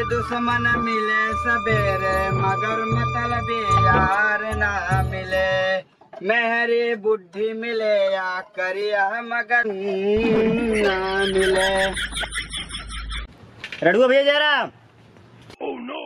दुश्मन मिले सवेरे मगर मतलब यार ना मिले। मेहरी बुद्धि मिले या करिया मगर ना मिले। रड़ुआ भैया जा रहा। Oh no!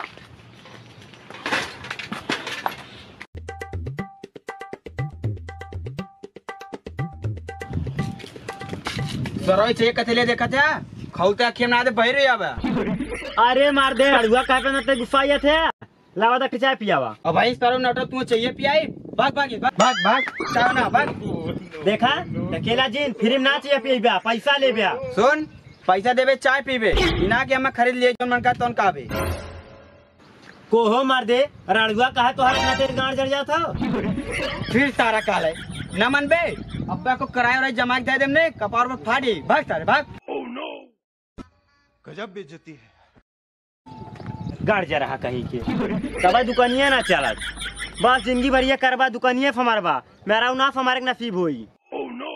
सरोई चाहिए कथले देखा था खौता खेम ना दे बहिर आवा। अरे मार दे रड़ुआ का पे न गुस्सा आया थे लावा दा चाय पियावा। अब भाई सरो नटो तू चाहिए पियाई भाग भाग भाग भाग चाह ना भाग। देखा अकेला जिन फ्री में ना चाहिए पिया पैसा ले बिया। सुन पैसा देवे चाय पीबे इना के हमें खरीद लिए मन का तोन काबे कोहो मार दे रड़ुआ कहा तो हाथ ना तेरे गांड जड़ जाता। फिर सारा काल है न मन बे अब्बा को किराया और जमा के दे देने कपार में फाड़ी भाग सारे भाग। Oh no! गजब बेइज्जती है। गाड़ जा रहा कहीं के तब दुकानिया ना चलत बस जिंदगी भर ये करबा दुकानिया फमारबा मेरा ना फमारे नसीब होई। Oh no!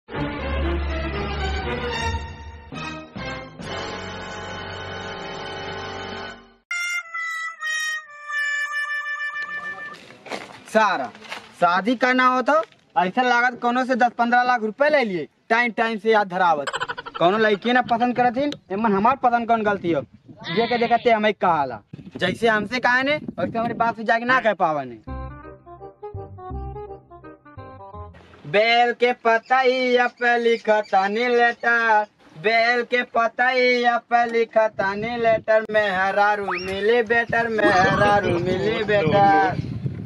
सारा शादी करना हो तो ऐसा लागत कोनो से 10-15 लाख रुपए ले लिए टाइम टाइम से याद धरावत कोनो लड़की ना पसंद करत हिन एमन हमार पसंद कौन गलती हो ये के देखते हमें कहाला जैसे हमसे कहा ने वैसे हमारे बाप से जाके ना कह पावा ने। बेल के पतई पे लिखता नी लेटर बेल के पतई पे लिखता नी लेटर मेहरारू मिली बेटर मेहरारू मिली बेटर।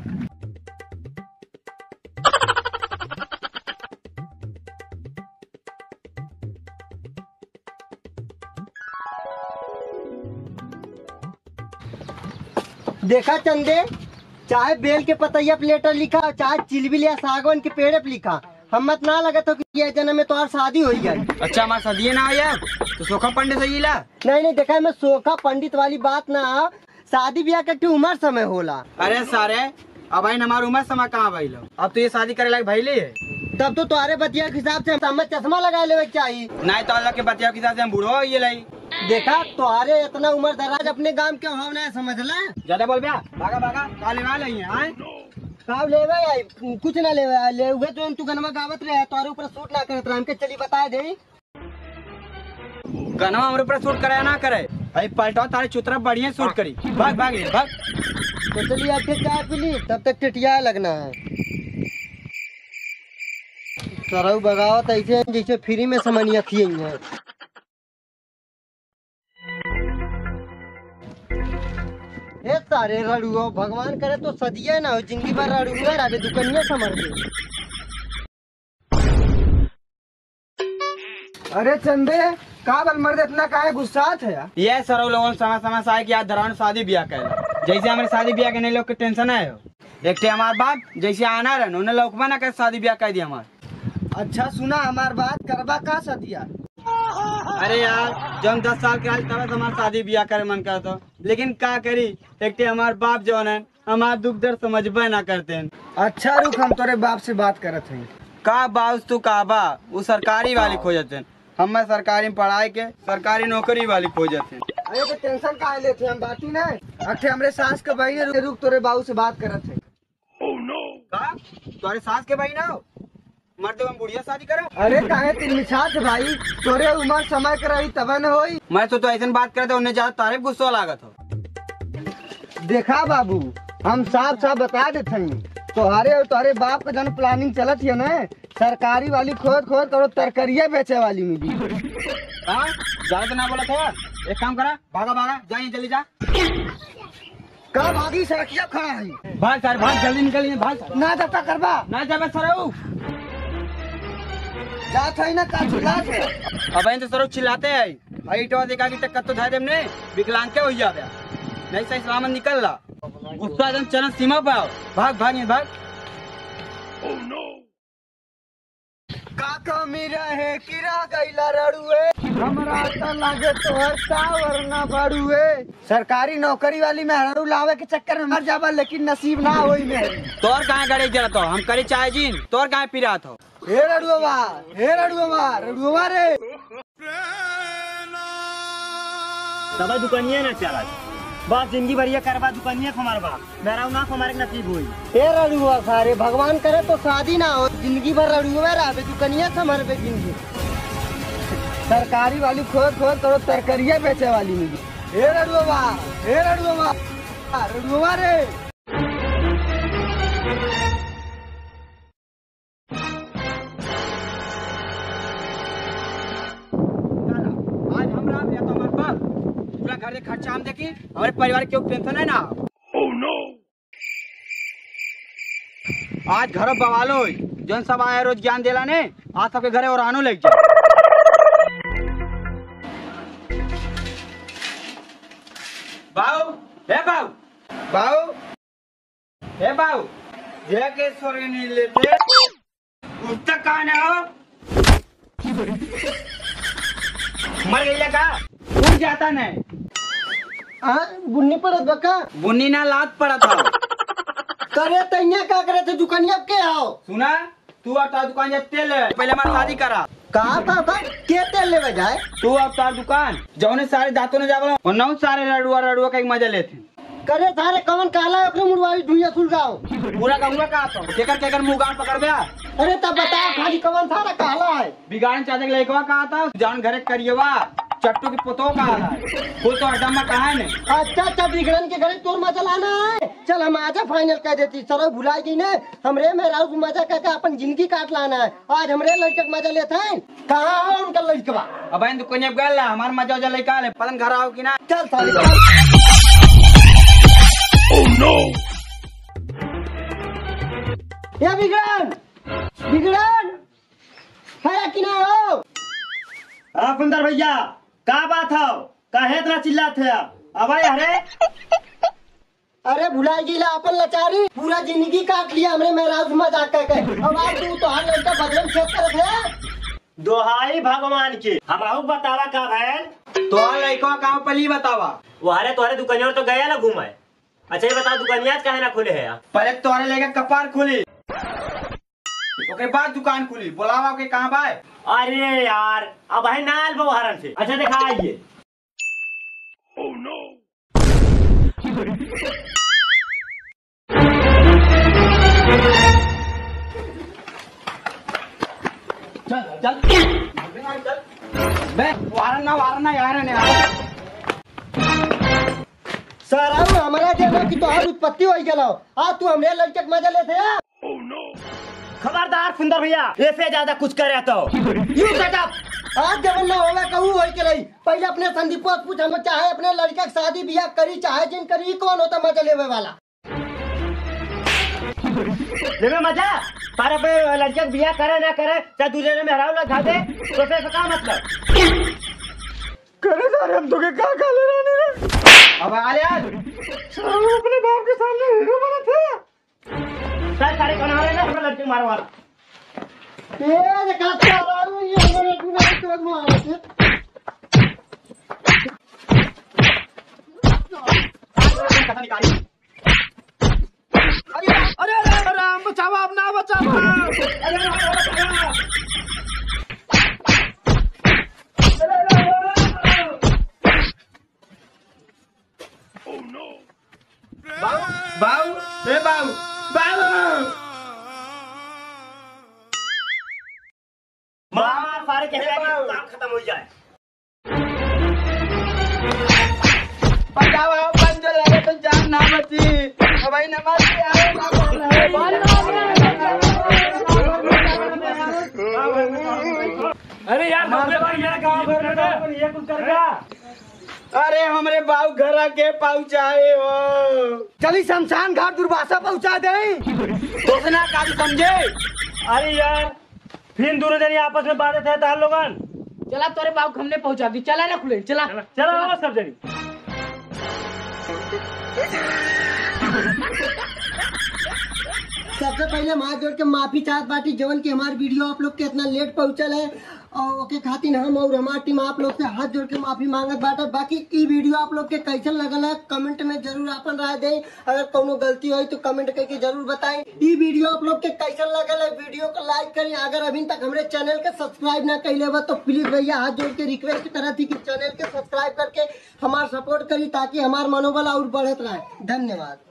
देखा चंदे चाहे बेल के पतैया पे लेटर लिखा चाहे चिलबिल या सागवान के पेड़ पे लिखा हम मत ना लगा तो कि ये जन्म में तो और शादी हो गई। अच्छा हमारा शादी ना आया तो सोखा पंडित से ला नहीं देखा मैं सोखा पंडित वाली बात ना शादी ब्याह के उम्र समय होला। अरे सारे अब भाई हमारा उम्र समय कहाँ भाई लो अब तो ये शादी करे लायक भाई ले तब तो तुम्हारे बतिया के हिसाब से हमें चश्मा लगा ले चाहिए नहीं तो अल्लाह के बतिया के हिसाब से हम बूढ़ो ये लाई। देखा तुम्हारे इतना उम्र दराज अपने गांव क्यों होना है समझ ला ज्यादा बोल भैया भागा भागा काले वाले ही हैं काम ले आई कुछ ना ले हुए तो तू गनमा गावत रहे तुम्हारे ऊपर सूट ना करत रहा हमके चली बता दे गनवा हमारे ऊपर सूट कराया ना करे भाई पलटो तारे चुतरा बढ़िया सूट करी भाग भाग भाग। तो चलिए आपके चाय पी ली तब तक टिटिया लगना है सरऊ बगावत ऐसे जैसे फ्री में समनिया थी है। हे सारे रड़ुओ भगवान करे तो सदिया ना हो जिंदगी भर रड़ुआ रहे दुकनिया समर गए। अरे चंदे का बल मर्द इतना काहे गुस्सा है ये सरो लोगों समय समय से आए कि याद धरान शादी ब्याह कर जैसे हमारे शादी ब्याह के नहीं लोग के टेंशन है एक टे हमारे बाप जैसे आना रहे उन्हें लोकमा ना कर शादी ब्याह कर दिया हमारे। अच्छा सुना हमार बात करबा का सदिया। अरे यार जब 10 साल के तब हमारा शादी ब्याह करे मन करता लेकिन का करी एक हमारे बाप जो है हमारा दुख दर्द समझबे ना करते हैं। अच्छा रुक हम तोरे बाप से बात करत हैं का बाउस तू का बा वो सरकारी वाली खोजते हैं हम सरकारी में पढ़ाई के सरकारी नौकरी वाली खोजते हैं। अरे तो टेंशन काहे लेते हम बाती ना अठे हमरे सास के भाई ने रुक तोरे बाबू से बात करत है। Oh no! का तुम्हारे सास के भाई ना हो मर्द हम बुढ़िया शादी करो। अरे काहे तीन मिछात भाई तोरे उम्र समय के रही तब न होई। मैं तो ऐसे बात करते उन्हें ज्यादा तारीफ गुस्सा लागत हो। देखा बाबू हम साफ साफ बता देते हैं तुम्हारे और तुम्हारे बाप का जन प्लानिंग चलत है ना सरकारी वाली खोद खोद करो तरकरिया बेचे वाली मिली। हाँ ज्यादा तो ना बोला था एक काम करा भागा भागा जाइए जल्दी जा का भागी सड़किया खड़ा है भाग सर भाग जल्दी निकलिए भाग ना जब तक करबा ना जाबे सर जात है ना का चिल्लात है अब तो सर चिल्लाते हैं हाइट देखा कि तक तो धाय देमने विकलांग के हो जाबे नहीं सही सलामत निकल ला गुस्सा एकदम चरण सीमा पे आओ भाग भाग भाग। Oh no! का कमी रहे किरा गईला रड़ुए हमरा तो लागे तोहर टावर ना बढ़ुए सरकारी नौकरी वाली मेहरू लावे के चक्कर में मर जाबा लेकिन नसीब ना होई मेहरी। तोर कहाँ गड़े जरा तो हम करे चाहे जीन तोर कहाँ पिरा तो हे रड़ुआ रे तब दुकानिया ना चला बस जिंदगी भर ये करवा दुकानिया हमारे बा मेरा ना हमारे नसीब हुई ए रड़ुआ सारे भगवान करे तो शादी ना हो जिंदगी भर रड़ुआ रहे दुकनिया हमारे पे जिंदगी सरकारी वाली खोद खोद करो तरकरिया बेचे वाली मुझे ए रड़ुआ रड़ुआ रे आज हम रात या तो हमारे पास पूरा घर के खर्चा हम देखी हमारे परिवार के टेंशन है ना। Oh no! आज घर बवालो जौन सब आए रोज ज्ञान देला ने आज सबके घरे और आनो लग जाए। बाऊ हे बाऊ बाऊ हे बाऊ जे के सोरे नहीं लेते उत्तक कहाँ है हो मर गई का उठ जाता नहीं बुन्नी पड़त बका बुन्नी ना लात पड़ा था करे तैया का करे थे दुकानिया के आओ सुना तू अब तार दुकान जा तेल ले पहले हमारी शादी करा कहा था के तेल ले जाए तू अब तार दुकान जौने सारे दांतों ने जावला और नौ सारे रड़ुआ का एक मजा लेते करे सारे कवन काला अपने मुड़वाई धुइया सुलगाओ पूरा कहूँगा कहा तो केकर मुँह गाड़ पकड़ गया। अरे तब बताओ खाली कवन सारा काला है बिगाड़न चाचे के लड़कवा कहा था जान घरे करिएवा चट्टू की पुतो कहा था फुल तो अड्डा में कहा है अच्छा बिगड़न के घरे तोर मजा लाना है चल हम आजा फाइनल कर देती सर भुला गई ने हमरे मेरा मजा करके अपन जिंदगी काट लाना है आज हमरे लड़के का मजा लेते हैं कहाँ है उनका लड़कवा अब इन दुकान गल हमारा मजा वजा लड़का ले पतन घर आओ कि ना चल साली Oh no! या बिगड़न है कि ना हो हाँ सुंदर भैया का बात हो काहे इतना चिल्लाते हैं अब अरे अरे भुला गिला अपन लाचारी पूरा जिंदगी काट लिया हमरे मेराज मजाक करके अब आज तू तो हर लड़का बदलम खेत करत है दोहाई भगवान के हम बतावा का भैल तो लड़कवा कहाँ पली बतावा वारे तोहरे दुकानिया तो गया ना घूमे अच्छा ये बता दुकानिया काहे ना खुले है पहले तोहरे लेके कपार खुली ओके बाद दुकान खुली बोलावा के कहाँ बाय अरे यार अब है नाल बहुहारन से अच्छा दिखा आइए Oh no! चल बे वारना यार ने सर हमारा देखो कि तोहार उत्पत्ति हो गया आज तू हमरे लड़के के मजा लेते हैं Oh no! खबरदार सुंदर भैया ऐसे ज्यादा कुछ करे तो यू शट अप आज जब ना होवे कहू होई के रही पहले अपने संदीप को पूछ हम चाहे अपने लड़का के शादी बियाह करी चाहे जिन करी कौन होता मजा लेवे वाला लेवे मजा पर अपने लड़के का बियाह करे ना करे चाहे दूसरे में हराव लगा दे तो फिर का मतलब करे सारे हम तो के का ले रानी रे अब आ ले आज सारे अपने बाप के सामने हीरो बना थे सारे कौन आ रहे ना अपने लड़के मारने वाला ये का क्या रहा ये हमरे गुना तो मार दे अरे राम बचावा अपना बचावा Oh no! बाऊ हे बाऊ मार सारे कहने लगे काम खत्म हो जाए बचावा बंद लगे तो जान ना बची भाई नमस्ते आओ अरे यार ये कुछ कर गया अरे हमरे बाऊ घर के पहुँचाए हो चली शमशान घाट दुर्वासा पहुंचा दे दोसना का समझे अरे यार फिर दोनों जने आपस में बातें थे तार लोगन चला तोरे बाबू को हमने पहुंचा दी चला ना खुले चला चलो सब जनी सबसे पहले हम हाथ जोड़ के माफी चाहत बाटी जवन की हमारी वीडियो आप लोग के इतना लेट पहुंचल है और ओके खातिर हम और हमारी टीम आप लोग से हाथ जोड़ के माफी मांगत बाटे। बाकी ई वीडियो आप लोग के कैसन लगल है कमेंट में जरूर अपन राय दें। अगर कोनो गलती हुई तो कमेंट करके जरूर बताएं। ई वीडियो आप लोग के कैसन लगल है वीडियो को लाइक करें। अगर अभी तक हमारे चैनल के सब्सक्राइब ना कैले बा तो प्लीज भैया हाथ जोड़ के रिक्वेस्ट करत थी कि चैनल के सब्सक्राइब करके हमारा सपोर्ट करी ताकि हमारा मनोबल और बढ़त रहे। धन्यवाद।